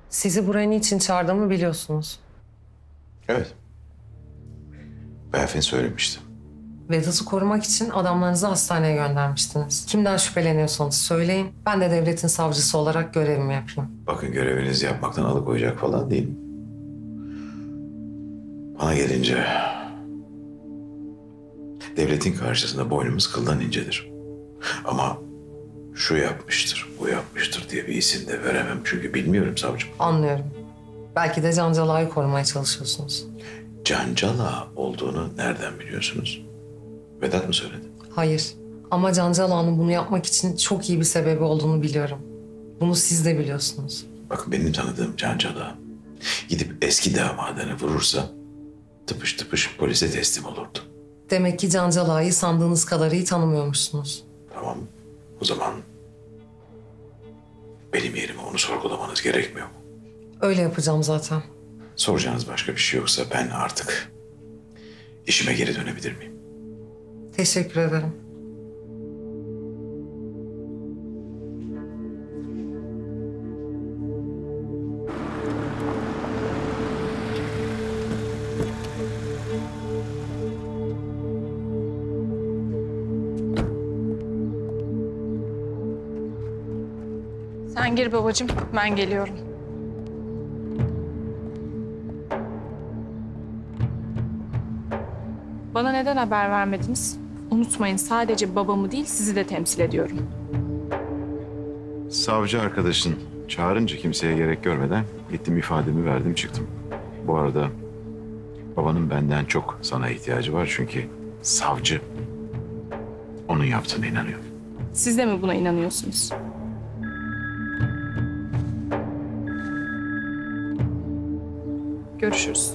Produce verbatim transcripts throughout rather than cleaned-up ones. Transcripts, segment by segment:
Sizi buraya niçin çağırdığımı biliyorsunuz. Evet. Berfin söylemişti. Vedat'ı korumak için adamlarınızı hastaneye göndermiştiniz. Kimden şüpheleniyorsanız söyleyin. Ben de devletin savcısı olarak görevimi yapayım. Bakın görevinizi yapmaktan alıkoyacak falan değil. Bana gelince devletin karşısında boynumuz kıldan incedir. Ama şu yapmıştır, bu yapmıştır diye bir isim de veremem. Çünkü bilmiyorum savcım. Anlıyorum. Belki de Cancala'yı korumaya çalışıyorsunuz. Cancala olduğunu nereden biliyorsunuz? Vedat mı söyledi? Hayır. Ama Cancala'nın bunu yapmak için çok iyi bir sebebi olduğunu biliyorum. Bunu siz de biliyorsunuz. Bakın benim tanıdığım Cancala gidip eski damadını vurursa tıpış tıpış polise teslim olurdu. Demek ki Cancala'yı sandığınız kadar iyi tanımıyormuşsunuz. Tamam. O zaman benim yerime onu sorgulamanız gerekmiyor mu? Öyle yapacağım zaten. Soracağınız başka bir şey yoksa ben artık işime geri dönebilir miyim? Teşekkür ederim. Sen gir babacığım, ben geliyorum. Bana neden haber vermediniz? Unutmayın, sadece babamı değil, sizi de temsil ediyorum. Savcı arkadaşın çağırınca kimseye gerek görmeden gittim ifademi verdim çıktım. Bu arada babanın benden çok sana ihtiyacı var çünkü savcı onun yaptığına inanıyor. Siz de mi buna inanıyorsunuz? Görüşürüz.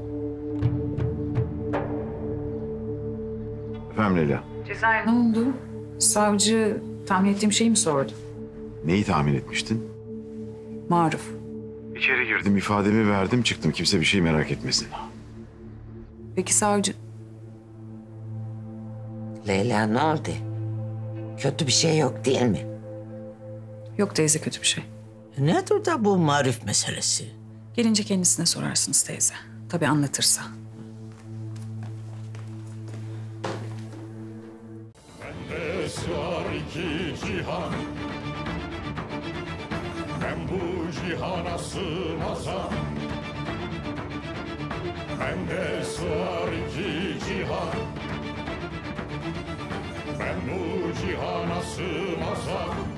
Efendim Leyla, Cezayir ne oldu? Savcı tahmin ettiğim şeyi mi sordu? neyi tahmin etmiştin? Maruf. İçeri girdim ifademi verdim çıktım kimse bir şey merak etmesin. Peki savcı? Leyla ne oldu? Kötü bir şey yok değil mi? Yok teyze kötü bir şey. Nedir da bu marif meselesi? Gelince kendisine sorarsınız teyze. Tabii anlatırsa. Bende sığar iki cihan, ben bu cihana sığmazam. Bende sığar iki cihan, ben bu cihana sığmazam.